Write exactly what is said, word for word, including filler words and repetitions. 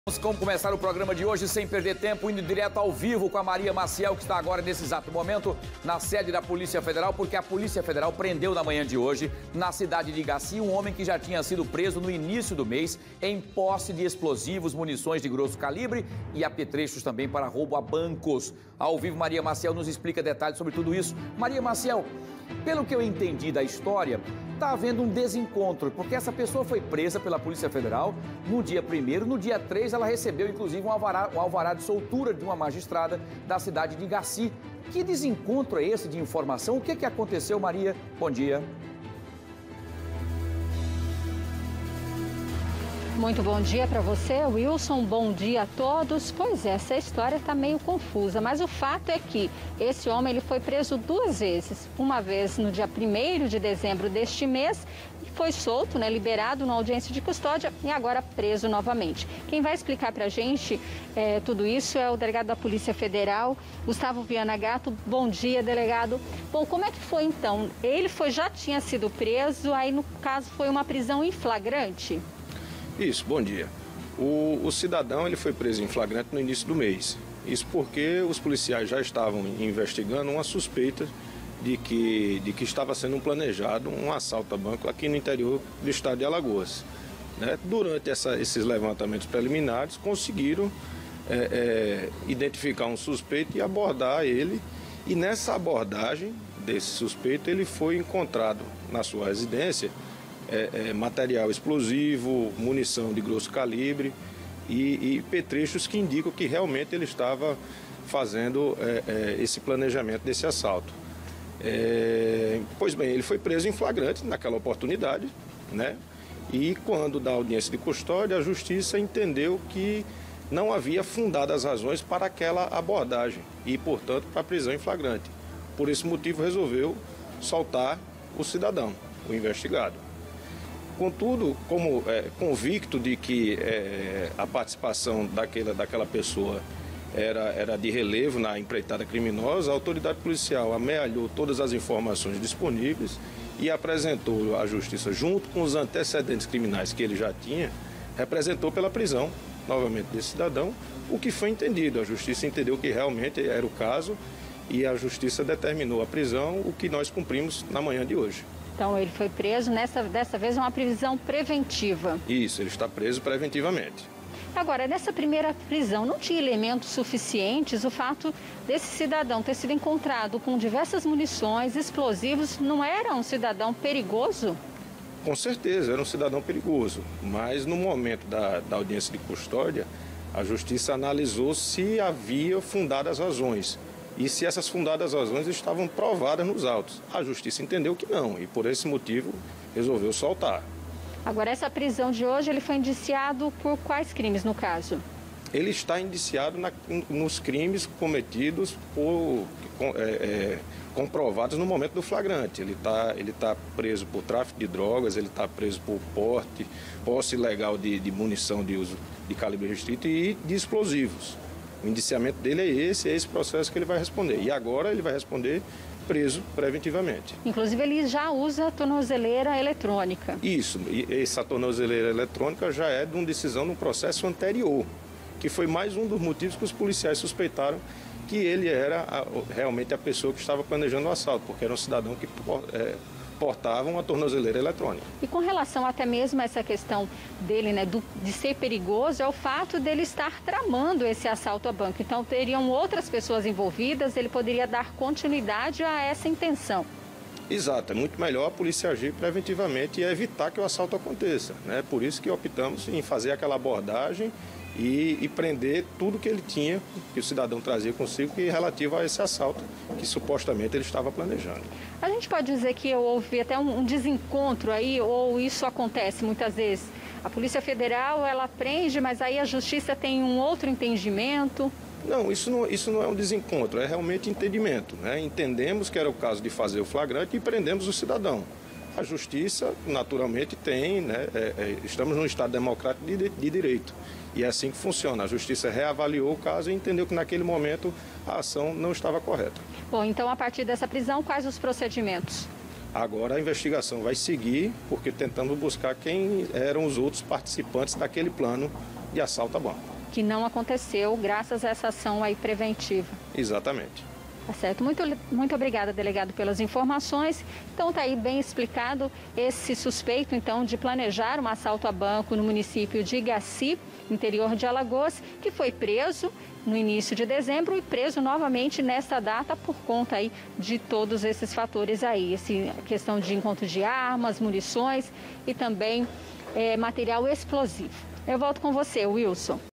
Vamos começar o programa de hoje sem perder tempo, indo direto ao vivo com a Maria Maciel, que está agora nesse exato momento na sede da Polícia Federal, porque a Polícia Federal prendeu na manhã de hoje, na cidade de Igaci, um homem que já tinha sido preso no início do mês em posse de explosivos, munições de grosso calibre e apetrechos também para roubo a bancos. Ao vivo, Maria Maciel nos explica detalhes sobre tudo isso. Maria Maciel, pelo que eu entendi da história, está havendo um desencontro, porque essa pessoa foi presa pela Polícia Federal no dia primeiro, no dia três ela recebeu inclusive um alvará, um alvará de soltura de uma magistrada da cidade de Igaci. Que desencontro é esse de informação? O que, que aconteceu, Maria? Bom dia. Muito bom dia para você, Wilson. Bom dia a todos. Pois é, essa história está meio confusa, mas o fato é que esse homem ele foi preso duas vezes. Uma vez no dia primeiro de dezembro deste mês, foi solto, né, liberado na audiência de custódia e agora preso novamente. Quem vai explicar para a gente é, tudo isso é o delegado da Polícia Federal, Gustavo Viana Gato. Bom dia, delegado. Bom, como é que foi então? Ele foi, já tinha sido preso, aí no caso foi uma prisão em flagrante? Isso, bom dia. O, o cidadão ele foi preso em flagrante no início do mês. Isso porque os policiais já estavam investigando uma suspeita de que, de que estava sendo planejado um assalto a banco aqui no interior do estado de Alagoas. Né? Durante essa, esses levantamentos preliminares, conseguiram é, é, identificar um suspeito e abordar ele. E nessa abordagem desse suspeito, ele foi encontrado na sua residência É, é, material explosivo, munição de grosso calibre e, e petrechos que indicam que realmente ele estava fazendo é, é, esse planejamento desse assalto. É, pois bem, ele foi preso em flagrante naquela oportunidade, né? E quando da audiência de custódia, a justiça entendeu que não havia fundadas razões para aquela abordagem e, portanto, para a prisão em flagrante. Por esse motivo, resolveu soltar o cidadão, o investigado. Contudo, como é, convicto de que é, a participação daquela, daquela pessoa era, era de relevo na empreitada criminosa, a autoridade policial amealhou todas as informações disponíveis e apresentou à Justiça, junto com os antecedentes criminais que ele já tinha, representou pela prisão, novamente, desse cidadão, o que foi entendido. A Justiça entendeu que realmente era o caso e a Justiça determinou a prisão, o que nós cumprimos na manhã de hoje. Então, ele foi preso, nessa, dessa vez, uma prisão preventiva. Isso, ele está preso preventivamente. Agora, nessa primeira prisão, não tinha elementos suficientes o fato desse cidadão ter sido encontrado com diversas munições, explosivos, não era um cidadão perigoso? Com certeza, era um cidadão perigoso, mas no momento da, da audiência de custódia, a Justiça analisou se havia fundadas razões. E se essas fundadas razões estavam provadas nos autos. A Justiça entendeu que não e, por esse motivo, resolveu soltar. Agora, essa prisão de hoje, ele foi indiciado por quais crimes, no caso? Ele está indiciado na, nos crimes cometidos por, é, é, comprovados no momento do flagrante. Ele está ele tá preso por tráfico de drogas, ele está preso por porte, posse ilegal de, de munição de uso de calibre restrito e de explosivos. O indiciamento dele é esse, é esse processo que ele vai responder. E agora ele vai responder preso preventivamente. Inclusive, ele já usa tornozeleira eletrônica. Isso, e essa tornozeleira eletrônica já é de uma decisão no processo anterior, que foi mais um dos motivos que os policiais suspeitaram que ele era a, realmente a pessoa que estava planejando o assalto, porque era um cidadão que é, portava uma tornozeleira eletrônica. E com relação até mesmo a essa questão dele, né, do, de ser perigoso, é o fato dele estar tramando esse assalto a banco. Então, teriam outras pessoas envolvidas, ele poderia dar continuidade a essa intenção. Exato, é muito melhor a polícia agir preventivamente e evitar que o assalto aconteça, né? Por isso que optamos em fazer aquela abordagem e, e prender tudo que ele tinha, que o cidadão trazia consigo, que relativo a esse assalto que supostamente ele estava planejando. A gente pode dizer que houve até um, um desencontro aí, ou isso acontece muitas vezes? A Polícia Federal, ela prende, mas aí a Justiça tem um outro entendimento? Não, isso não, isso não é um desencontro, é realmente entendimento, né? Entendemos que era o caso de fazer o flagrante e prendemos o cidadão. A Justiça, naturalmente, tem, né? É, é, estamos num Estado democrático de, de direito. E é assim que funciona. A Justiça reavaliou o caso e entendeu que naquele momento a ação não estava correta. Bom, então a partir dessa prisão, quais os procedimentos? Agora a investigação vai seguir, porque tentamos buscar quem eram os outros participantes daquele plano de assalto a banco. que não aconteceu graças a essa ação aí preventiva. Exatamente. Tá certo. Muito, muito obrigada, delegado, pelas informações. Então, está aí bem explicado esse suspeito, então, de planejar um assalto a banco no município de Igaci, interior de Alagoas, que foi preso no início de dezembro e preso novamente nesta data por conta aí de todos esses fatores aí. Esse, a questão de encontro de armas, munições e também é, material explosivo. Eu volto com você, Wilson.